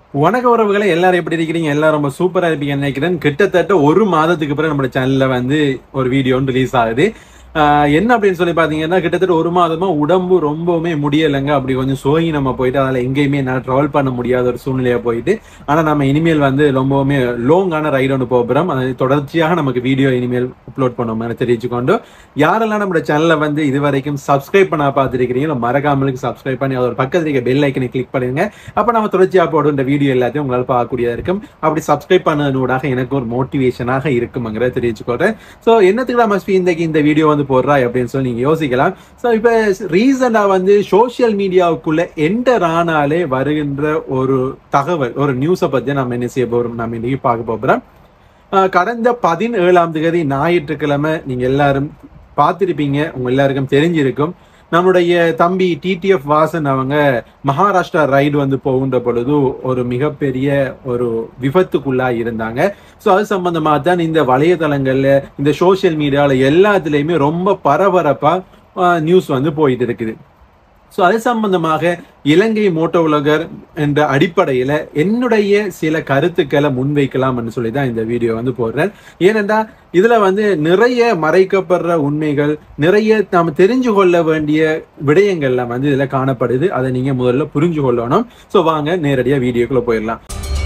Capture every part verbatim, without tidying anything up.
வணக்க உறவுகளை எல்லாரும் எப்படி இருக்கிறீங்க? எல்லாரும் ரொம்ப சூப்பரா இருப்பீங்கன்னு நினைக்கிறேன். கிட்டத்தட்ட ஒரு மாதத்துக்கு பிறகு நம்ம சேனல்ல வந்து ஒரு வீடியோ ரிலீஸ் ஆகுது. என்ன அப்படின்னு சொல்லி பாத்தீங்கன்னா, கிட்டத்தட்ட ஒரு மாதமா உடம்பு ரொம்பவுமே முடியலைங்க. அப்படி கொஞ்சம் சோகி நம்ம போயிட்டு அதில் எங்கேயுமே என்னால் ட்ராவல் பண்ண முடியாத ஒரு சூழ்நிலையா போயிட்டு, ஆனா நம்ம இனிமேல் வந்து ரொம்பவுமே லாங்கான ரைடு ஒன்று போகிறோம். அது தொடர்ச்சியாக நமக்கு வீடியோ இனிமேல் அப்லோட் பண்ணுவோம் தெரிவிச்சுக்கொண்டு, யாரெல்லாம் நம்ம சேனலை வந்து இது வரைக்கும் சப்ஸ்கிரைப் பண்ண பார்த்துருக்கிறீங்களோ மறக்காமலுக்கு சப்ஸ்கிரைப் பண்ணி அதோட பக்கத்தில் இருக்க பெல் ஐக்கனை கிளிக் பண்ணுங்க. அப்ப நம்ம தொடர்ச்சியா போடுற வீடியோ எல்லாத்தையும் உங்களால் பார்க்கக்கூடியதா இருக்கும். அப்படி சப்ஸ்கிரைப் பண்ணதனூடாக எனக்கு ஒரு மோட்டிவேஷனாக இருக்குங்கிறத தெரிவிச்சுக்கொள்றேன். ஸோ என்னத்துக்கு நம்ம இன்றைக்கு இந்த வீடியோ வந்து போடுறாய் அப்படின்னு சொல்லி நீங்க யோசிக்கலாம். ஸோ இப்போ ரீசெண்டா வந்து சோசியல் மீடியாவுக்குள்ள என்டர் ஆனாலே வருகின்ற ஒரு தகவல், ஒரு நியூஸை பத்தி நம்ம என்ன செய்ய போறோம், நம்ம இன்னைக்கு பார்க்க போகிறோம். கடந்த பதினேழாம் தேதி ஞாயிற்றுக்கிழமை நீங்க எல்லாரும் பார்த்திருப்பீங்க, உங்க எல்லாருக்கும் தெரிஞ்சிருக்கும். நம்முடைய தம்பி டிடிஎஃப் வாசன் அவங்க மகாராஷ்டிரா ரைடு வந்து போகின்ற பொழுது ஒரு மிகப்பெரிய ஒரு விபத்துக்குள்ளா இருந்தாங்க. ஸோ அது சம்பந்தமா தான் இந்த வலைதளங்கள்ல, இந்த சோசியல் மீடியால எல்லாத்துலயுமே ரொம்ப பரபரப்பா நியூஸ் வந்து போயிட்டு இருக்குது. ஸோ அது சம்பந்தமாக இலங்கை மோட்டோவ்ளாகர் என்ற அடிப்படையில என்னுடைய சில கருத்துக்களை முன்வைக்கலாம்னு சொல்லி தான் இந்த வீடியோ வந்து போடுறேன். ஏனென்றா இதுல வந்து நிறைய மறைக்கப்படுற உண்மைகள், நிறைய நாம் தெரிஞ்சு கொள்ள வேண்டிய விடயங்கள்லாம் வந்து இதுல காணப்படுது. அதை நீங்க முதல்ல புரிஞ்சு கொள்ளணும். ஸோ வாங்க நேரடியா வீடியோக்குள்ள போயிடலாம்.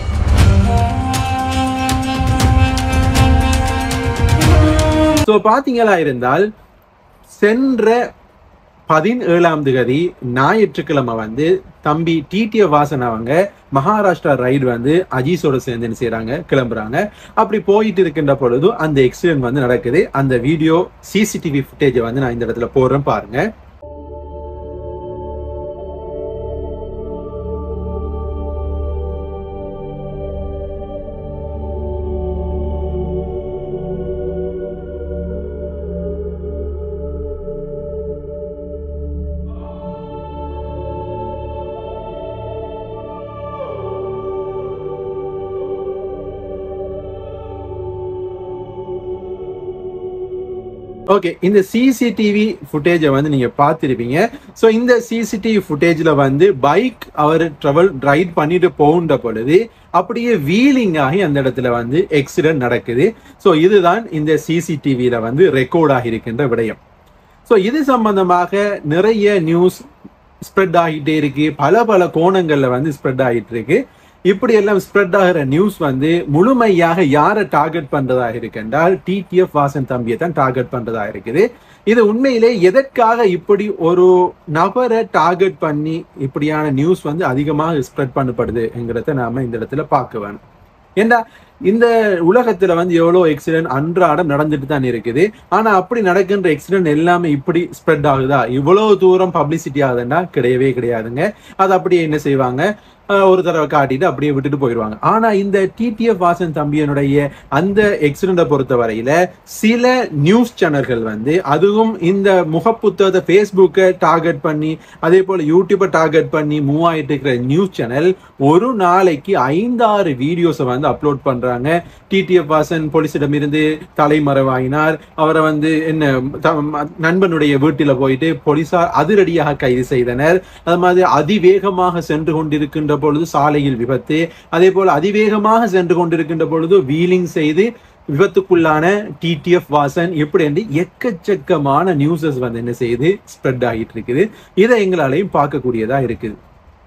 ஸோ பாத்தீங்களா இருந்தால், சென்ற பதினேழாம் தேதி ஞாயிற்றுக்கிழமை வந்து தம்பி ttfvasan அவங்க மகாராஷ்டிரா ரைடு வந்து அஜீஸோட சேர்ந்து என்ன செய்யறாங்க, கிளம்புறாங்க. அப்படி போயிட்டு இருக்கின்ற பொழுது அந்த எக்ஸிடென்ட் வந்து நடக்குது. அந்த வீடியோ சிசிடிவி ஃபுட்டேஜை வந்து நான் இந்த இடத்துல போடுறேன், பாருங்க. ஓகே, இந்த சிசிடிவி ஃபுட்டேஜை வந்து நீங்க பார்த்திருப்பீங்க. ஸோ இந்த சிசிடிவி ஃபுட்டேஜ்ல வந்து பைக் அவர் ட்ராவல் ரைட் பண்ணிட்டு போகின்ற பொழுது அப்படியே வீலிங் ஆகி அந்த இடத்துல வந்து எக்ஸிடென்ட் நடக்குது. ஸோ இதுதான் இந்த சிசிடிவியில வந்து ரெக்கார்ட் ஆகி இருக்கின்ற விடயம். ஸோ இது சம்பந்தமாக நிறைய நியூஸ் ஸ்ப்ரெட் ஆகிட்டே இருக்கு, பல பல கோணங்கள்ல வந்து ஸ்ப்ரெட் ஆகிட்டு இருக்கு. இப்படி எல்லாம் ஸ்ப்ரெட் ஆகிற நியூஸ் வந்து முழுமையாக யாரை டார்கெட் பண்றதாக இருக்கு என்றால் ttfvasan தம்பியை தான் டார்கெட் பண்றதா இருக்குது. இது உண்மையிலே எதற்காக இப்படி ஒரு நபரை டார்கெட் பண்ணி இப்படியான நியூஸ் வந்து அதிகமாக ஸ்ப்ரெட் பண்ணப்படுதுங்கிறத நாம இந்த இடத்துல பார்க்க வேணும். ஏண்டா இந்த உலகத்துல வந்து எவ்வளவு எக்ஸிடென்ட் அன்றாடம் நடந்துட்டு தான் இருக்குது. ஆனா அப்படி நடக்கின்ற எக்ஸிடென்ட் எல்லாமே இப்படி ஸ்ப்ரெட் ஆகுதா, இவ்வளவு தூரம் பப்ளிசிட்டி ஆகுதுன்னா கிடையவே கிடையாதுங்க. அது அப்படியே என்ன செய்வாங்க, ஒரு தடவை காட்டிட்டு அப்படியே விட்டுட்டு போயிடுவாங்க. ஆனா இந்த ttfvasan தம்பியனுடைய அந்த எக்ஸிடென்ட்டை பொறுத்த வரையில சில நியூஸ் சேனல்கள் வந்து, அதுவும் இந்த முகப்புத்தகத்தை ஃபேஸ்புக்கை டார்கெட் பண்ணி அதே போல யூடியூப்பை டார்கெட் பண்ணி மூவ் ஆயிட்டு இருக்கிற நியூஸ் சேனல் ஒரு நாளைக்கு ஐந்தாறு வீடியோஸை வந்து அப்லோட் பண்றாங்க. ttfvasan போலீசிடம் இருந்து தலைமறைவாயினார், அவரை வந்து என்ன நண்பனுடைய வீட்டில போயிட்டு போலீசார் அதிரடியாக கைது செய்தனர். அது மாதிரி அதிவேகமாக சென்று கொண்டிருக்கின்ற பொழுது சாலையில் விபத்து, அதே போல அதிவேகமாக சென்று கொண்டிருக்கின்ற பொழுது வீலிங் செய்து விபத்துக்குள்ளான ttfvasan, இப்படி என்று எக்கச்சக்கமான நியூஸஸ் வந்து என்ன செய்யுது, ஸ்ப்ரெட் ஆகிட்டு இருக்குது. இதை எங்களாலையும் பார்க்கக்கூடியதா இருக்குது.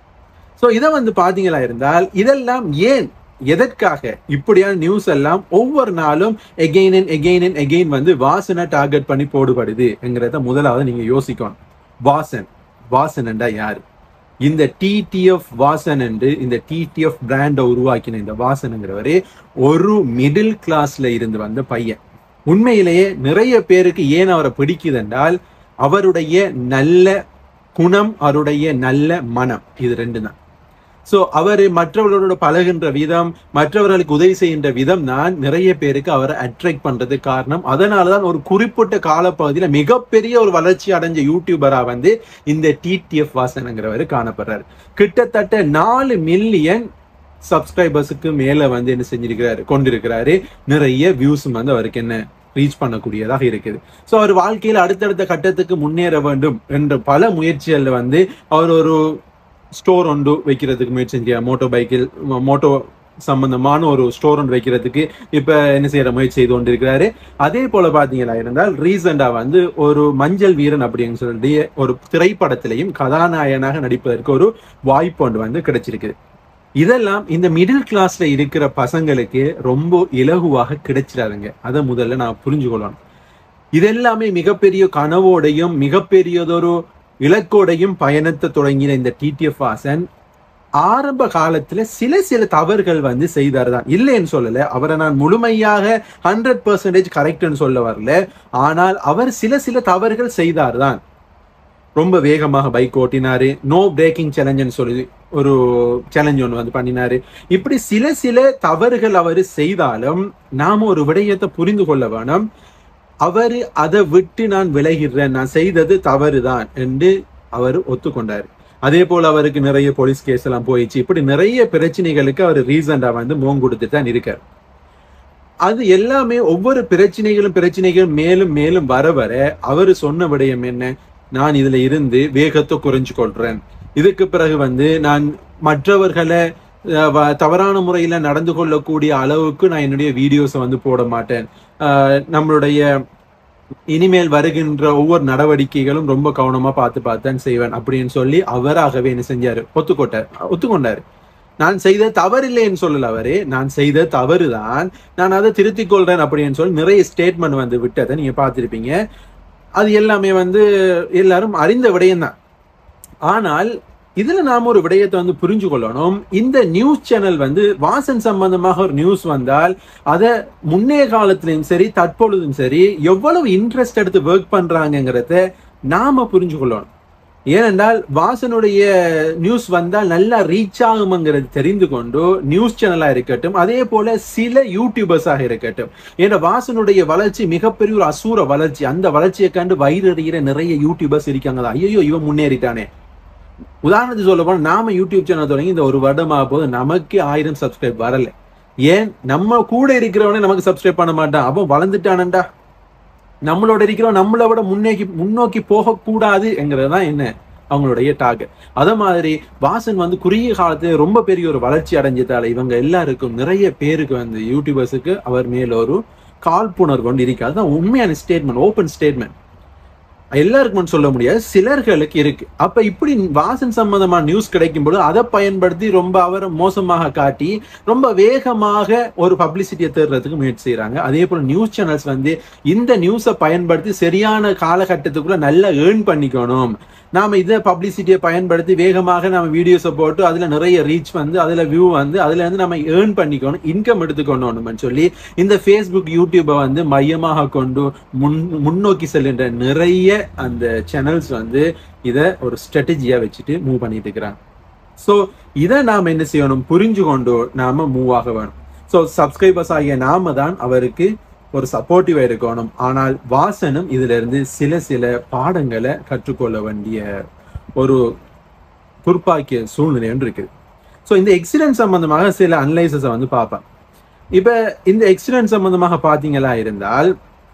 ஸோ இதை வந்து பாத்தீங்களா இருந்தால், இதெல்லாம் ஏன், எதற்காக இப்படியான நியூஸ் எல்லாம் ஒவ்வொரு நாளும் again and again and again வந்து வாசனை டார்கெட் பண்ணி போடுபடுது என்கிறத முதலாவது நீங்க யோசிக்கணும். வாசன் வாசன் என்றா யாரு? இந்த ttfvasan என்று இந்த டிடிஎஃப் பிராண்டை உருவாக்கின இந்த வாசனுங்கிறவரு ஒரு மிடில் கிளாஸ்ல இருந்து வந்த பையன். உண்மையிலேயே நிறைய பேருக்கு ஏன் அவரை பிடிக்குது என்றால் அவருடைய நல்ல குணம், அவருடைய நல்ல மனம், இது ரெண்டு தான். ஸோ அவர் மற்றவர்களோட பழகின்ற விதம், மற்றவர்களுக்கு உதவி செய்கின்ற விதம் தான் நிறைய பேருக்கு அவரை அட்ராக்ட் பண்றதுக்கு காரணம். அதனாலதான் ஒரு குறிப்பிட்ட காலப்பகுதியில் மிகப்பெரிய ஒரு வளர்ச்சி அடைஞ்ச யூடியூபரா வந்து இந்த ttfvasanங்கிறவர் காணப்படுறாரு. கிட்டத்தட்ட நாலு மில்லியன் சப்ஸ்கிரைபர்ஸுக்கு மேல வந்து என்ன செஞ்சிருக்கிறாரு, கொண்டிருக்கிறாரு. நிறைய வியூஸும் வந்து அவருக்கு என்ன ரீச் பண்ணக்கூடியதாக இருக்குது. ஸோ அவர் வாழ்க்கையில் அடுத்தடுத்த கட்டத்துக்கு முன்னேற வேண்டும் என்ற பல முயற்சிகள் வந்து அவர் ஒரு ஸ்டோர் ஒன்று வைக்கிறதுக்கு முயற்சி செஞ்ச மோட்டோ பைக்கில் மோட்டோ சம்பந்தமான ஒரு ஸ்டோர் ஒன்று வைக்கிறதுக்கு இப்ப என்ன செய்யற முயற்சி செய்து கொண்டிருக்கிறாரு. அதே போல பாத்தீங்களா இருந்தால் ரீசெண்டா வந்து ஒரு மஞ்சள் வீரன் அப்படின்னு சொல்லி ஒரு திரைப்படத்திலையும் கதாநாயகனாக நடிப்பதற்கு ஒரு வாய்ப்பு ஒன்று வந்து கிடைச்சிருக்கு. இதெல்லாம் இந்த மிடில் கிளாஸ்ல இருக்கிற பசங்களுக்கு ரொம்ப இலகுவாக கிடைச்சிடாதுங்க. அதை முதல்ல நான் புரிஞ்சு கொள்ளணும். இதெல்லாமே மிகப்பெரிய கனவோடையும் மிகப்பெரியதொரு இலக்கோடையும் பயணத்தை தொடங்கின இந்த டிடிஎஃப் வாசன் ஆரம்ப காலத்துல சில சில தவறுகள் வந்து செய்தார் தான், இல்லைன்னு சொல்லல. அவரை நான் முழுமையாக ஹண்ட்ரட் பர்சன்டேஜ் கரெக்ட்னு சொல்ல வரல. ஆனால் அவர் சில சில தவறுகள் செய்தார் தான். ரொம்ப வேகமாக பைக் ஓட்டினாரு, நோ பிரேக்கிங் சேலஞ்சுன்னு சொல்லி ஒரு சேலஞ்ச் ஒன்று வந்து பண்ணினாரு. இப்படி சில சில தவறுகள் அவர் செய்தாலும் நாம ஒரு விடயத்தை புரிந்து கொள்ள வேணும். அவரு அதை விட்டு நான் விலகிறேன், நான் செய்தது தவறுதான் என்று அவர் ஒத்துக்கொண்டார். அதே போல அவருக்கு நிறைய போலீஸ் கேஸ் எல்லாம் போயிடுச்சு. இப்படி நிறைய பிரச்சனைகளுக்கு அவர் ரீசெண்டா வந்து மோங் கொடுத்து தான் இருக்கார். அது எல்லாமே ஒவ்வொரு பிரச்சனைகளும் பிரச்சனைகள் மேலும் மேலும் வர வர அவரு சொன்ன விடயம் என்ன, நான் இதுல இருந்து வேகத்தை குறைஞ்சு கொள்றேன். இதுக்கு பிறகு வந்து நான் மற்றவர்களை தவறான முறையில நடந்து கொள்ளக்கூடிய அளவுக்கு நான் என்னுடைய வீடியோஸை வந்து போட மாட்டேன். ஆஹ் நம்மளுடைய இனிமேல் வருகின்ற ஒவ்வொரு நடவடிக்கைகளும் ரொம்ப கவனமா பார்த்து பார்த்தான் செய்வேன் அப்படின்னு சொல்லி அவராகவே என்ன செஞ்சாரு, ஒத்துக்கொண்டார் ஒத்துக்கொண்டாரு. நான் செய்த தவறில்லைன்னு சொல்லல அவரு, நான் செய்த தவறுதான், நான் அதை திருத்திக் கொள்றேன் அப்படின்னு சொல்லி நிறைய ஸ்டேட்மெண்ட் வந்து விட்டதை நீங்க பார்த்திருப்பீங்க. அது எல்லாமே வந்து எல்லாரும் அறிந்த விடயம் தான். ஆனால் இதுல நாம ஒரு விடயத்தை வந்து புரிஞ்சு கொள்ளணும். இந்த நியூஸ் சேனல் வந்து வாசன் சம்பந்தமாக ஒரு நியூஸ் வந்தால் அதை முன்னைய காலத்திலும் சரி தற்பொழுதும் சரி எவ்வளவு இன்ட்ரெஸ்ட் எடுத்து ஒர்க் பண்றாங்கிறத நாம புரிஞ்சு கொள்ளணும். ஏனென்றால் வாசனுடைய நியூஸ் வந்தால் நல்லா ரீச் ஆகும்ங்கிறது தெரிந்து கொண்டு நியூஸ் சேனலா இருக்கட்டும், அதே போல சில யூடியூபர்ஸாக இருக்கட்டும், ஏன்னா வாசனுடைய வளர்ச்சி மிகப்பெரிய ஒரு அசூர வளர்ச்சி. அந்த வளர்ச்சியை கண்டு வயிறறிகிற நிறைய யூடியூபர்ஸ் இருக்காங்க தான். ஐயோ இவன் முன்னேறிட்டானே. உதாரணத்துக்கு சொல்ல போனா நாம யூடியூப் சேனல் தொடங்கி இந்த ஒரு வருடமாக போது நமக்கு ஆயிரம் சப்ஸ்கிரைப் வரல. ஏன், நம்ம கூட இருக்கிறவனே நமக்கு சப்ஸ்கிரைப் பண்ண மாட்டான், அவன் வளர்ந்துட்டானண்டா. நம்மளோட இருக்கிறவன் நம்மளை விட முன்னேக்கி முன்னோக்கி போகக்கூடாது என்கிறதுதான் என்ன அவங்களுடைய டார்கெட். அத மாதிரி வாசன் வந்து குறுகிய காலத்துல ரொம்ப பெரிய ஒரு வளர்ச்சி அடைஞ்சதால இவங்க எல்லாருக்கும் நிறைய பேருக்கு வந்து யூடியூபர்ஸுக்கு அவர் மேல ஒரு காழ்ப்புணர்வு கொண்டு இருக்கு. அதுதான் உண்மையான ஸ்டேட்மெண்ட், ஓப்பன் ஸ்டேட்மெண்ட். எல்லாருக்கும் சொல்ல முடியாது, சிலர்களுக்கு இருக்கு. அப்ப இப்படி வாசன் சம்பந்தமான நியூஸ் கிடைக்கும் பொழுது அதை பயன்படுத்தி ரொம்ப அவரை மோசமாக காட்டி ரொம்ப வேகமாக ஒரு பப்ளிசிட்டியை தேடுறதுக்கு முயற்சி செய்யறாங்க. அதே போல நியூஸ் சேனல்ஸ் வந்து இந்த நியூஸை பயன்படுத்தி சரியான காலகட்டத்துக்குள்ள நல்லா ஏர்ன் பண்ணிக்கணும், நாம இதை பப்ளிசிட்டியை பயன்படுத்தி வேகமாக நம்ம வீடியோஸை போட்டு அதுல நிறைய ரீச் வந்து அதுல வியூ வந்து அதுல இருந்து நம்ம ஏர்ன் பண்ணிக்கணும், இன்கம் எடுத்துக்கணும்னு சொல்லி இந்த ஃபேஸ்புக் யூடியூபை வந்து மையமாக கொண்டு முன் முன்னோக்கி செல்கின்ற நிறைய அந்த சேனல்ஸ் வந்து இதை ஒரு ஸ்ட்ராட்டஜியா வச்சுட்டு மூவ் பண்ணிட்டு இருக்கிறாங்க. ஸோ இதை நாம என்ன செய்யணும், புரிஞ்சு கொண்டு நாம மூவ் ஆக வேணும். ஸோ சப்ஸ்கிரைபர்ஸ் ஆகிய நாம தான் அவருக்கு ஒரு சப்போர்ட்டிவா இருக்கணும். ஆனால் வாசனும் இதுல இருந்து சில சில பாடங்களை கற்றுக்கொள்ள வேண்டிய ஒரு பொறுப்பாக்கிய சூழ்நிலை ஒன்று இருக்குது. ஸோ இந்த எக்ஸிடென்ட் சம்பந்தமாக சில அனலைசஸை வந்து பார்ப்பேன். இப்ப இந்த எக்ஸிடென்ட் சம்பந்தமாக பாத்தீங்களா இருந்தால்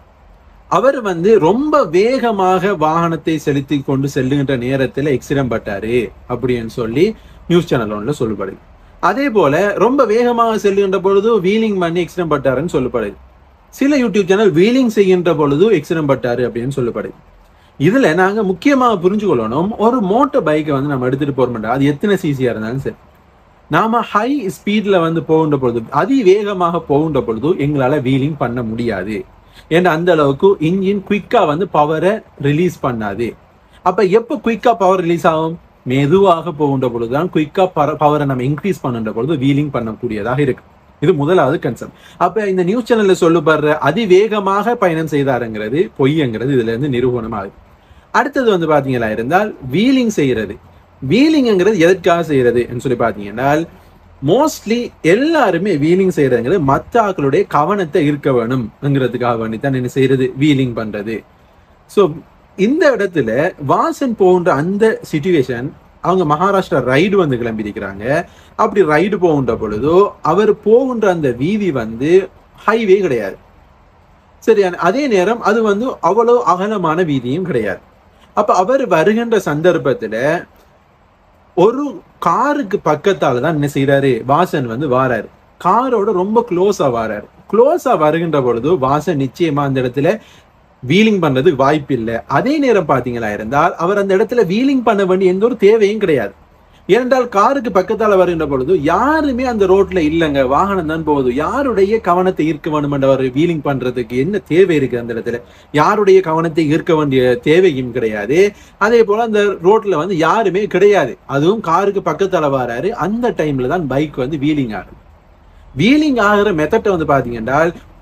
அவர் வந்து ரொம்ப வேகமாக வாகனத்தை செலுத்தி கொண்டு செல்லுகின்ற நேரத்தில் எக்ஸிடென்ட் பட்டாரு அப்படின்னு சொல்லி நியூஸ் சேனல் ஒன்றுல சொல்லப்படுது. அதே போல ரொம்ப வேகமாக செல்லுகின்ற பொழுது வீலிங் பண்ணி எக்ஸிடென்ட் பட்டாருன்னு சொல்லப்படுது. சில யூடியூப் சேனல் வீலிங் செய்கின்ற பொழுது எக்ஸிடென்ட் பட்டாரு அப்படின்னு சொல்லப்படுது. இதுல நாங்க முக்கியமாக புரிஞ்சு கொள்ளணும், ஒரு மோட்டர் பைக்கை வந்து நம்ம எடுத்துட்டு போறோம்டா, அது எத்தனை சிசியா இருந்தாலும் சரி, நாம ஹை ஸ்பீட்ல வந்து போகின்ற பொழுது அதிவேகமாக போகின்ற பொழுது எங்களால வீலிங் பண்ண முடியாது. ஏன்னா அந்த அளவுக்கு இன்ஜின் குயிக்கா வந்து பவரை ரிலீஸ் பண்ணாது. அப்ப எப்ப குயிக்கா பவர் ரிலீஸ் ஆகும், மெதுவாக போகின்ற பொழுதுதான் குயிக்கா பவரை நம்ம இன்க்ரீஸ் பண்ணுன்ற பொழுது வீலிங் பண்ணக்கூடியதாக இருக்கு. இது முதலாவது கன்செப்ட். அப்ப இந்த நியூஸ் சேனல்ல சொல்லப்படுற அதிவேகமாக பயணம் செய்தாருங்கிறது பொய்ங்கிறது இதுல இருந்து நிரூபணம் ஆகுது. அடுத்தது வந்து பாத்தீங்களா இருந்தால் வீலிங் செய்யறது. வீலிங்கிறது எதற்காக செய்யறது சொல்லி பாத்தீங்கன்னா மோஸ்ட்லி எல்லாருமே வீலிங் செய்யறதுங்கிறது மற்ற ஆக்களுடைய கவனத்தை ஈர்க்க வேணும்ங்கிறதுக்காக வேண்டி தான் என்ன செய்யறது, வீலிங் பண்றது. ஸோ இந்த இடத்துல வாசன் போன்ற அந்த சிச்சுவேஷன், அவங்க மகாராஷ்டிரா ரைடு வந்து கிளம்பி இருக்கிறாங்க. அப்படி ரைடு போகின்ற பொழுதோ அவர் போகின்ற அந்த வீதி வந்து ஹைவே கிடையாது, சரியான அதே நேரம் அது வந்து அவ்வளவு அகலமான வீதியும் கிடையாது. அப்ப அவர் வருகின்ற சந்தர்ப்பத்துல ஒரு காருக்கு பக்கத்தால தான் என்ன செய்யறாரு, வாசன் வந்து வாராரு. காரோட ரொம்ப க்ளோஸா வாராரு. க்ளோஸா வருகின்ற பொழுது வாசன் நிச்சயமா அந்த இடத்துல வீலிங் பண்றதுக்கு வாய்ப்பு இல்லை. அதே நேரம் பாத்தீங்களா இருந்தால் அவர் அந்த இடத்துல வீலிங் பண்ண வேண்டிய எந்த ஒரு தேவையும் கிடையாது. ஏனென்றால் காருக்கு பக்கத்தால வருகின்ற பொழுது யாருமே அந்த ரோட்ல இல்லைங்க, வாகனம் தான் போகுது. யாருடைய கவனத்தை ஈர்க்க வேண்டும் என்ற ஒரு வீலிங் பண்றதுக்கு என்ன தேவை இருக்கு அந்த இடத்துல? யாருடைய கவனத்தை ஈர்க்க வேண்டிய தேவையும் கிடையாது. அதே போல அந்த ரோட்ல வந்து யாருமே கிடையாது. அதுவும் காருக்கு பக்கத்தால வராரு. அந்த டைம்ல தான் பைக் வந்து வீலிங் ஆகும். வீலிங் ஆகிற மெத்தட்டை வந்து பாத்தீங்கன்னா,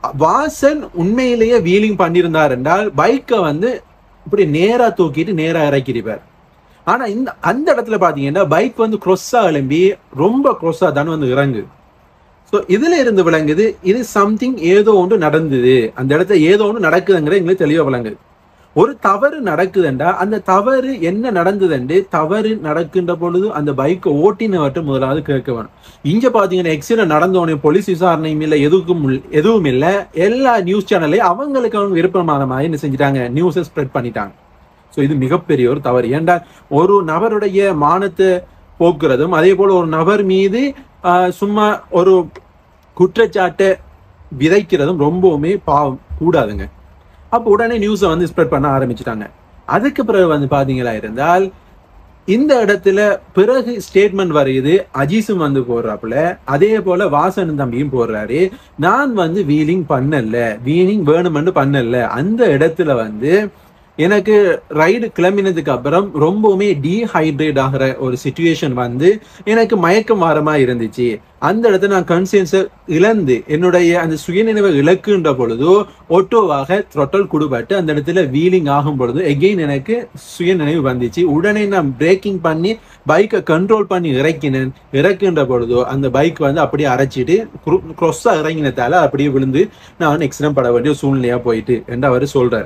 வாசன் உண்மையிலேயே வீலிங் பண்ணியிருந்தார் என்றால் பைக்கை வந்து இப்படி நேரா தூக்கிட்டு நேரா இறக்கிடுவார். ஆனா இந்த அந்த இடத்துல பாத்தீங்கன்னா பைக் வந்து க்ரொஸ்ஸா எழும்பி ரொம்ப க்ரொஸ்ஸா தானே வந்து இறங்கு. ஸோ இதுல இருந்து விளங்குது இது சம்திங் ஏதோ ஒன்று நடந்தது, அந்த இடத்துல ஏதோ ஒன்று நடக்குதுங்கிற எங்களுக்கு தெளிவா விளங்குது. ஒரு தவறு நடக்குதுண்டா அந்த தவறு என்ன நடந்ததுண்டு தவறு நடக்கின்ற பொழுது அந்த பைக்கை ஓட்டினவற்றை முதலாவது கேட்க வேணும். இங்க பாத்தீங்கன்னா எக்ஸிடென்ட் நடந்தோடனே போலீஸ் விசாரணையும் இல்லை, எதுக்கும் எதுவும் இல்லை. எல்லா நியூஸ் சேனல்லையும் அவங்களுக்கு அவங்க விருப்பமான மாதிரி என்ன செஞ்சிட்டாங்க, நியூஸை ஸ்ப்ரெட் பண்ணிட்டாங்க. ஸோ இது மிகப்பெரிய ஒரு தவறு. ஏன்டா ஒரு நபருடைய மானத்தை போக்குறதும் அதே போல ஒரு நபர் மீது சும்மா ஒரு குற்றச்சாட்டை விதைக்கிறதும் ரொம்பவுமே பாவம், கூடாதுங்க. அப்போ உடனே நியூஸை வந்து ஸ்ப்ரெட் பண்ண ஆரம்பிச்சுட்டாங்க. அதுக்கு பிறகு வந்து பாத்தீங்களா இருந்தால் இந்த இடத்துல பிறகு ஸ்டேட்மெண்ட் வருது. அஜீஸும் வந்து போடுறாப்புல, அதே போல வாசன் தம்பியும் போடுறாரு. நான் வந்து வீலிங் பண்ணல, வீலிங் வேணுமென்று பண்ணல. அந்த இடத்துல வந்து எனக்கு ரைடு கிளம்பினதுக்கு அப்புறம் ரொம்பவுமே டீஹைட்ரேட் ஆகிற ஒரு சிச்சுவேஷன் வந்து எனக்கு மயக்கம் வாரமா இருந்துச்சு. அந்த இடத்துல நான் கன்சியன்ஸை இழந்து என்னுடைய அந்த சுயநினைவை இழக்குன்ற பொழுது ஒட்டோவாக த்ரொட்டல் குடுபட்டு அந்த இடத்துல வீலிங் ஆகும் பொழுது எகெயின் எனக்கு சுயநினைவு வந்துச்சு. உடனே நான் பிரேக்கிங் பண்ணி பைக்கை கண்ட்ரோல் பண்ணி இறக்கினேன். இறக்குன்ற பொழுதோ அந்த பைக் வந்து அப்படியே அரைச்சிட்டு க்ரொஸ்ஸா இறங்கினதால அப்படியே விழுந்து நான் எக்ஸிடென்ட் பட வேண்டிய சூழ்நிலையா போயிட்டு என்று அவர் சொல்றாரு.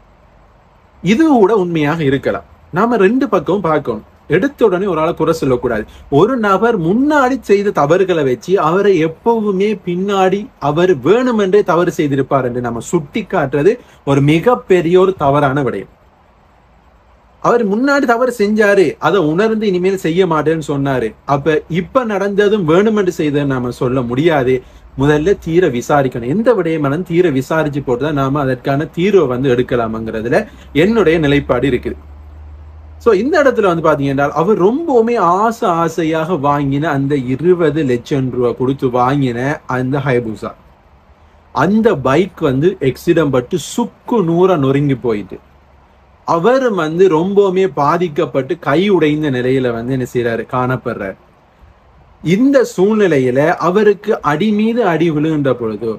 இது கூட உண்மையாக இருக்கலாம். நாம ரெண்டு பக்கமும் பார்க்கணும். எடுத்த உடனே ஒரு ஆளை குறை சொல்லக்கூடாது. ஒரு நபர் முன்னாடி செய்த தவறுகளை வச்சு அவரை எப்பவுமே பின்னாடி அவர் வேணுமென்றே தவறு செய்திருப்பார் என்று நம்ம சுட்டி காட்டுறது ஒரு மிகப்பெரிய ஒரு தவறான விடயம். அவர் முன்னாடி தவறு செஞ்சாரு, அதை உணர்ந்து இனிமேல் செய்ய மாட்டேன்னு சொன்னாரு. அப்ப இப்ப நடந்ததும் வேணுமென்று செய்ததுன்னு நாம சொல்ல முடியாது. முதல்ல தீர விசாரிக்கணும். எந்த விடயமானும் தீர விசாரிச்சு போட்டுதான் நாம அதற்கான தீர்வை வந்து எடுக்கலாம்ங்கிறதுல என்னுடைய நிலைப்பாடு இருக்குது. சோ இந்த இடத்துல வந்து பாத்தீங்கன்னா அவர் ரொம்பவுமே ஆசை ஆசையாக வாங்கின அந்த இருபது லட்சம் ரூபாய் கொடுத்து வாங்கின அந்த ஹைபூசா, அந்த பைக் வந்து எக்ஸிடென்ட் பட்டு சுக்கு நூற நொறுங்கி போயிட்டு அவர் வந்து ரொம்பவுமே பாதிக்கப்பட்டு கை உடைந்த நிலையில வந்து என்ன செய்யறாரு, காணப்படுறாரு. இந்த சூழ்நிலையில அவருக்கு அடி மீது அடி விழுகின்ற பொழுது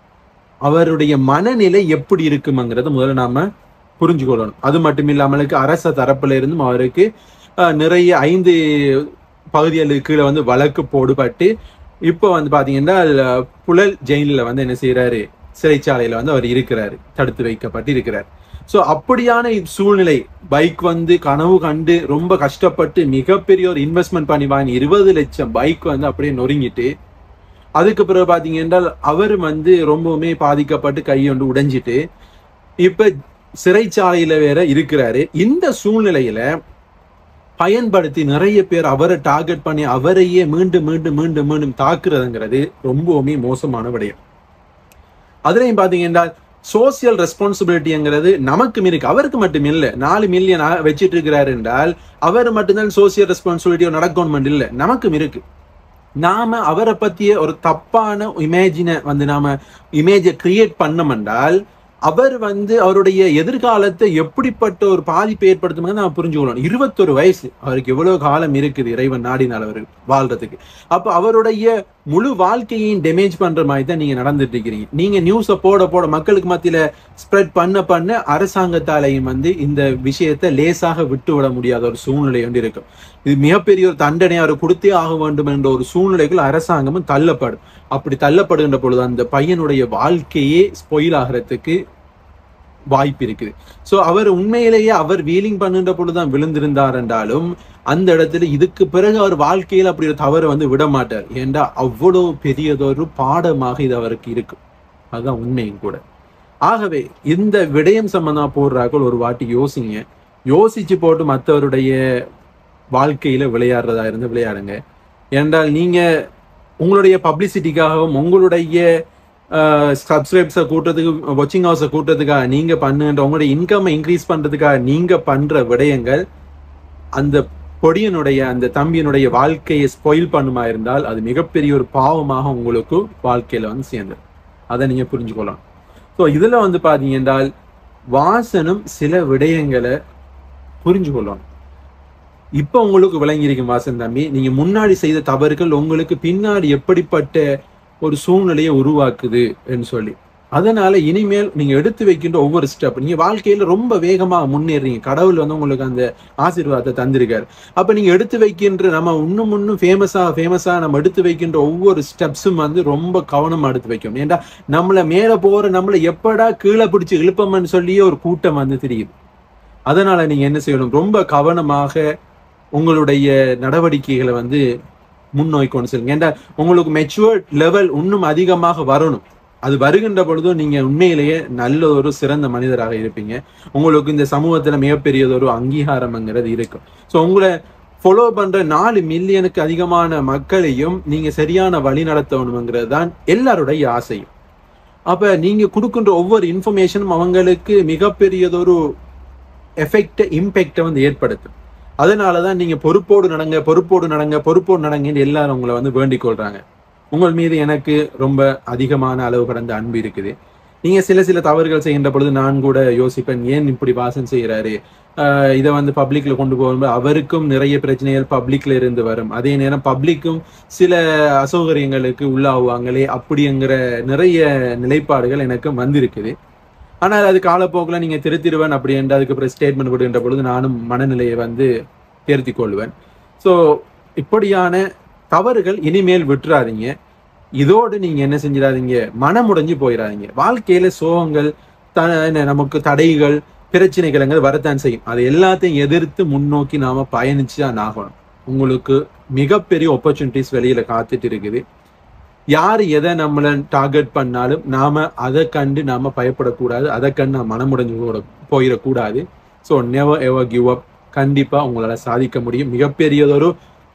அவருடைய மனநிலை எப்படி இருக்குங்கிறத முதல்ல நாம புரிஞ்சுக்கொள்ளணும். அது மட்டும் இல்லாமலுக்கு அரச தரப்புல இருந்தும் அவருக்கு நிறைய ஐந்து பகுதிகளுக்கு கீழே வந்து வழக்கு போடுபட்டு இப்போ வந்து பாத்தீங்கன்னா புழல் ஜெயிலில் வந்து என்ன செய்யறாரு, சிறைச்சாலையில வந்து அவர் இருக்கிறாரு, தடுத்து வைக்கப்பட்டு இருக்கிறார். ஸோ அப்படியான சூழ்நிலை, பைக் வந்து கனவு கண்டு ரொம்ப கஷ்டப்பட்டு மிகப்பெரிய ஒரு இன்வெஸ்ட்மெண்ட் பண்ணி வாங்கி இருபது லட்சம் பைக் வந்து அப்படியே நொறுங்கிட்டு அதுக்கு பிறகு பாத்தீங்க என்றால் அவர் வந்து ரொம்பவுமே பாதிக்கப்பட்டு கை வந்து உடைஞ்சிட்டு இப்ப சிறைச்சாலையில வேற இருக்கிறாரு. இந்த சூழ்நிலையில பயன்படுத்தி நிறைய பேர் அவரை டார்கெட் பண்ணி அவரையே மீண்டும் மீண்டும் மீண்டும் மீண்டும் தாக்குறதுங்கிறது ரொம்பவுமே மோசமான விடயம். அதுலயும் பாத்தீங்க என்றால் சோசியல் ரெஸ்பான்சிபிலிட்டிங்கிறது நமக்கு இருக்கு, அவருக்கு மட்டும் இல்லை. நாலு மில்லியன் வச்சிட்டு இருக்கிறாரு என்றால் அவர் மட்டும்தான் சோசியல் ரெஸ்பான்சிபிலிட்டியோ நடக்கணும் இல்லை, நமக்கும் இருக்கு. நாம அவரை பத்திய ஒரு தப்பான இமேஜினை வந்து நாம இமேஜை கிரியேட் பண்ணோம்னால் அவர் வந்து அவருடைய எதிர்காலத்தை எப்படிப்பட்ட ஒரு பாதிப்பை ஏற்படுத்தும் நாம புரிஞ்சுக்கணும். இருபத்தொரு வயசு, அவருக்கு எவ்வளவு காலம் இருக்குது இறைவன் நாடினால் அவர் வாழ்றதுக்கு. அப்ப அவருடைய முழு வாழ்க்கையையும் டேமேஜ் பண்ற மாதிரி தான் நீங்க நடந்துட்டு இருக்கிறீங்க. நீங்க நியூஸை போட போட மக்களுக்கு மத்தியில ஸ்ப்ரெட் பண்ண பண்ண அரசாங்கத்தாலையும் வந்து இந்த விஷயத்தை லேசாக விட்டு விட முடியாத ஒரு சூழ்நிலை வந்து இருக்கும். இது மிகப்பெரிய ஒரு தண்டனை அவர் கொடுத்தே ஆக வேண்டும் என்ற ஒரு சூழ்நிலைக்குள் அரசாங்கமும் தள்ளப்படும். அப்படி தள்ளப்படுகின்ற பொழுது அந்த பையனுடைய வாழ்க்கையே ஸ்பாயில் ஆகிறதுக்கு வாய்ப்பு இருக்குது. சோ அவர் உண்மையிலேயே அவர் வீலிங் பண்ணுன்ற பொழுதுதான் விழுந்திருந்தார் என்றாலும் அந்த இடத்துல இதுக்கு பிறகு அவர் வாழ்க்கையில் அப்படி ஒரு தவறு வந்து விட மாட்டார். ஏண்டா அவ்வளவு பெரியதொரு பாடமாக இது அவருக்கு இருக்கு. அதுதான் உண்மையும் கூட. ஆகவே இந்த விடயம் சம்பந்தமா போடுறாக்கள் ஒரு வாட்டி யோசிங்க. யோசிச்சு போட்டு மற்றவருடைய வாழ்க்கையில விளையாடுறதா இருந்து விளையாடுங்க. ஏனென்றால் நீங்க உங்களுடைய பப்ளிசிட்டிக்காகவும் உங்களுடைய சப்ஸ்கிரைப்ஸை கூட்டுறதுக்கு வாட்சிங் ஹவர்ஸை கூட்டுறதுக்காக நீங்க பண்ணுன்ற உங்களுடைய இன்கம்மை இன்க்ரீஸ் பண்றதுக்காக நீங்க பண்ற விடயங்கள் அந்த பொடியனுடைய அந்த தம்பியினுடைய வாழ்க்கையை ஸ்பாயில் பண்ணுமா இருந்தால் அது மிகப்பெரிய ஒரு பாவமாக உங்களுக்கு வாழ்க்கையில வந்து சேர்ந்துடும். அதை நீங்க புரிஞ்சுக்கொள்ளலாம். ஸோ இதுல வந்து பாத்தீங்க என்றால் வாசனும் சில விடயங்களை புரிஞ்சு கொள்ளணும். இப்ப உங்களுக்கு விளங்கியிருக்கும் வாசன் தம்பி, நீங்க முன்னாடி செய்த தவறுகள் உங்களுக்கு பின்னாடி எப்படிப்பட்ட ஒரு சூழ்நிலையை உருவாக்குது என்று சொல்லி. அதனால இனிமேல் நீங்க எடுத்து வைக்கின்ற ஒவ்வொரு ஸ்டெப் நீங்க வாழ்க்கையில ரொம்ப வேகமா முன்னேறீங்க. கடவுள் வந்து உங்களுக்கு அந்த ஆசீர்வாதத்தை தந்திருக்காரு. அப்ப நீங்க எடுத்து வைக்கின்ற நம்ம இன்னும் இன்னும் ஃபேமஸா ஃபேமஸா நம்ம எடுத்து வைக்கின்ற ஒவ்வொரு ஸ்டெப்ஸும் வந்து ரொம்ப கவனமா எடுத்து வைக்கணும். ஏன்டா நம்மள மேல போற நம்மள எப்படா கீழே பிடிச்சி இழுப்பம்னு சொல்லியே ஒரு கூட்டம் வந்து தெரியுது. அதனால நீங்க என்ன செய்யணும், ரொம்ப கவனமாக உங்களுடைய நடவடிக்கைகளை வந்து முன்னோக்கி கொண்டு செல்லுங்க. ஏன்டா உங்களுக்கு மெச்சுவர்ட் லெவல் இன்னும் அதிகமாக வரணும். அது வருகின்ற பொழுதும் நீங்க உண்மையிலேயே நல்ல ஒரு சிறந்த மனிதராக இருப்பீங்க. உங்களுக்கு இந்த சமூகத்துல மிகப்பெரியதொரு அங்கீகாரம்ங்கிறது இருக்கும். ஸோ உங்களை ஃபாலோ பண்ற நாலு மில்லியனுக்கு அதிகமான மக்களையும் நீங்க சரியான வழி நடத்தணுங்கிறது தான் எல்லாருடைய ஆசையும். அப்ப நீங்க கொடுக்கின்ற ஒவ்வொரு இன்ஃபர்மேஷனும் அவங்களுக்கு மிகப்பெரியதொரு எஃபெக்ட் இம்பேக்டை வந்து ஏற்படுத்தும். அதனாலதான் நீங்க பொறுப்போடு நடங்க பொறுப்போடு நடங்க பொறுப்போடு நடங்கன்னு எல்லாரும் உங்களை வந்து வேண்டிக் கொள்றாங்க. உங்கள் மீது எனக்கு ரொம்ப அதிகமான அளவு கடந்த அன்பு இருக்குது. நீங்க சில சில தவறுகள் செய்கின்ற பொழுது நான் கூட யோசிப்பேன், ஏன் இப்படி வாசன் செய்யறாரு, ஆஹ் இதை வந்து பப்ளிக்ல கொண்டு போகும்போது அவருக்கும் நிறைய பிரச்சனைகள் பப்ளிக்ல இருந்து வரும். அதே நேரம் பப்ளிக்கும் சில அசௌகரியங்களுக்கு உள்ளாகுவாங்களே அப்படிங்கிற நிறைய நிலைப்பாடுகள் எனக்கு வந்திருக்குது. ஆனால் அது காலப்போக்கில் நீங்க திருத்திடுவேன் அப்படி என்று அதுக்கப்புறம் ஸ்டேட்மெண்ட் கொடுக்கின்ற பொழுது நானும் மனநிலையை வந்து தேர்த்தி கொள்வேன். ஸோ இப்படியான தவறுகள் இனிமேல் விட்டுறாதீங்க. இதோடு நீங்க என்ன செஞ்சிடாதீங்க, மனமுடைஞ்சு போயிடாதீங்க. வாழ்க்கையில சோகங்கள் த நமக்கு தடைகள் பிரச்சனைகள் வரத்தான் செய்யும். அது எல்லாத்தையும் எதிர்த்து முன்னோக்கி நாம பயணிச்சுதான் ஆகணும். உங்களுக்கு மிகப்பெரிய ஆப்பர்ச்சுனிட்டிஸ் வெளியில காத்துட்டு இருக்குது. யாரு எதை நம்மளை டார்கெட் பண்ணாலும் நாம அதை கண்டு நாம பயப்படக்கூடாது, அதை கண்டு நம்ம மனமுடைஞ்சு போட போயிடக்கூடாது. So never ever give up. கண்டிப்பா உங்களால சாதிக்க முடியும். மிகப்பெரியதொரு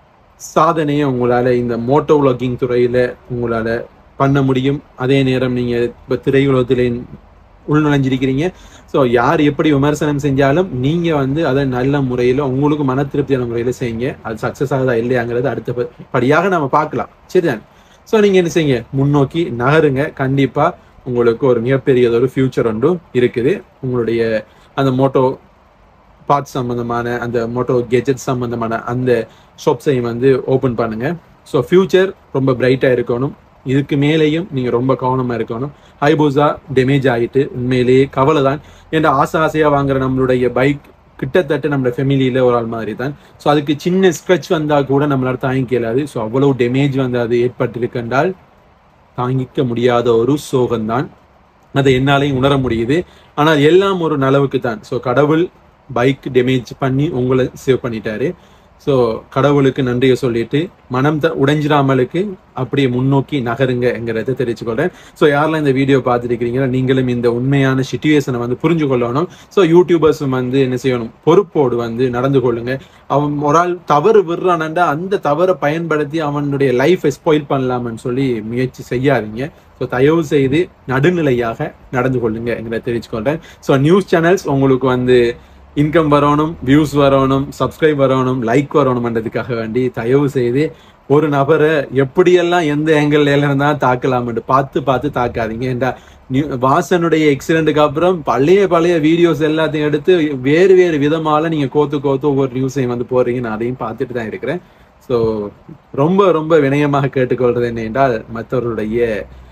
சாதனையை உங்களால இந்த மோட்டோ விளாகிங் துறையில உங்களால பண்ண முடியும். அதே நேரம் நீங்க இப்ப திரையுலகத்திலே உள்நுழைஞ்சிருக்கிறீங்க. ஸோ யார் எப்படி விமர்சனம் செஞ்சாலும் நீங்க வந்து அதை நல்ல முறையில உங்களுக்கு மன திருப்தியான முறையில செய்யுங்க. அது சக்சஸ் ஆகுதா இல்லையாங்கிறது அடுத்த படியாக நம்ம பார்க்கலாம். சரிதான். ஸோ நீங்க என்ன செய்யுங்க, முன்னோக்கி நகருங்க. கண்டிப்பா உங்களுக்கு ஒரு மிகப்பெரியதொரு ஃபியூச்சர் ஒன்றும் இருக்குது. உங்களுடைய அந்த மோட்டோ பார்ட்ஸ் சம்பந்தமான அந்த மோட்டோ கெஜெட் சம்பந்தமான அந்த ஷாப்ஸையும் வந்து ஓப்பன் பண்ணுங்க. ஸோ ஃபியூச்சர் ரொம்ப பிரைட்டா இருக்கணும். இதுக்கு மேலேயும் நீங்க ரொம்ப கவனமா இருக்கணும். ஹைபூசா டேமேஜ் ஆகிட்டு உண்மையிலேயே கவலை தான். ஏன்னா ஆசை ஆசையா வாங்குற நம்மளுடைய பைக் கிட்டத்தட்ட நம்ம ஃபெமிலியில ஒரு ஆள் மாதிரி தான். ஸோ அதுக்கு சின்ன ஸ்க்ரட்ச் வந்தா கூட நம்மளால தாங்கிக்க இயலாது. ஸோ அவ்வளவு டேமேஜ் வந்து அது ஏற்பட்டிருக்கின்றால் தாங்கிக்க முடியாத ஒரு சோகம்தான். அதை என்னாலையும் உணர முடியுது. ஆனால் எல்லாம் ஒரு நலவுக்கு தான். ஸோ கடவுள் பைக் டேமேஜ் பண்ணி உங்களை சேவ் பண்ணிட்டாரு. ஸோ கடவுளுக்கு நன்றியை சொல்லிட்டு மனம் த உடைஞ்சிடாமலுக்கு அப்படியே முன்னோக்கி நகருங்கிறத தெரிவிச்சுக்கொள்றேன். ஸோ யாரெல்லாம் இந்த வீடியோ பார்த்துருக்கிறீங்களோ நீங்களும் இந்த உண்மையான சிச்சுவேஷனை வந்து புரிஞ்சு கொள்ளணும். ஸோ யூடியூபர்ஸும் வந்து என்ன செய்யணும், பொறுப்போடு வந்து நடந்து கொள்ளுங்க. அவன் ஒரு ஆள் தவறு விடுறானண்டா அந்த தவறை பயன்படுத்தி அவனுடைய லைஃபை ஸ்பாயில் பண்ணலாம்னு சொல்லி முயற்சி செய்யாதீங்க. ஸோ தயவு செய்து நடுநிலையாக நடந்து கொள்ளுங்கிறத தெரிவிச்சுக்கொள்றேன். ஸோ நியூஸ் சேனல்ஸ் உங்களுக்கு வந்து இன்கம் வரணும், வியூஸ் வரணும், சப்ஸ்கிரைப் வரணும், லைக் வரணும்ன்றதுக்காக வேண்டி தயவு செய்து ஒரு நபரை எப்படியெல்லாம் எந்த ஆங்கிள் இருந்தா தாக்கலாம்னு பார்த்து பார்த்து தாக்காதீங்க. ஏண்டா வாசனுடைய எக்ஸிடென்ட்டுக்கு அப்புறம் பழைய பழைய வீடியோஸ் எல்லாத்தையும் எடுத்து வேறு வேறு விதமால நீங்க கோத்து கோத்து ஒவ்வொரு நியூஸையும் வந்து போறீங்க. நான் அதையும் பார்த்துட்டு தான் இருக்கிறேன். ஸோ ரொம்ப ரொம்ப வினயமாக கேட்டுக்கொள்றது என்ன என்றால், மற்றவர்களுடைய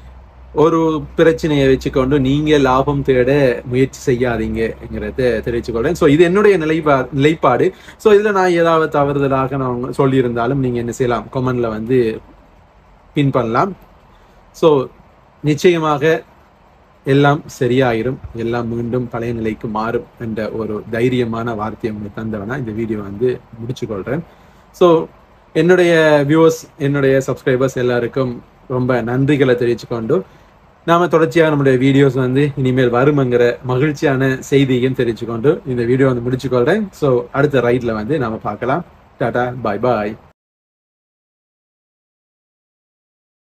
ஒரு பிரச்சனையை வச்சுக்கொண்டு நீங்க லாபம் தேட முயற்சி செய்யாதீங்கிறத தெரிவிச்சுக்கொள்றேன். ஸோ இது என்னுடைய நிலைப்பா நிலைப்பாடு. ஸோ இதுல நான் ஏதாவது தவறுதலாக நான் சொல்லியிருந்தாலும் நீங்க என்ன செய்யலாம், கமெண்ட்ல வந்து பின் பண்ணலாம். ஸோ நிச்சயமாக எல்லாம் சரியாயிரும், எல்லாம் மீண்டும் பழைய நிலைக்கு மாறும் என்ற ஒரு தைரியமான வார்த்தையை உங்களுக்கு தந்தவனா இந்த வீடியோ வந்து முடிச்சு கொள்றேன். ஸோ என்னுடைய வியூவர்ஸ், என்னுடைய சப்ஸ்கிரைபர்ஸ் எல்லாருக்கும் ரொம்ப நன்றிகளை தெரிவிச்சுக்கொண்டு நாம தொடர்ச்சியாக நம்முடைய வீடியோஸ் வந்து இனிமேல் வரும்ங்கிற மகிழ்ச்சியான செய்தியையும் தெரிவிச்சுக்கொண்டு இந்த வீடியோ வந்து முடிச்சுக்கொள்றேன். ஸோ அடுத்த ரைட்ல வந்து நாம பார்க்கலாம். டாடா பாய் பாய்.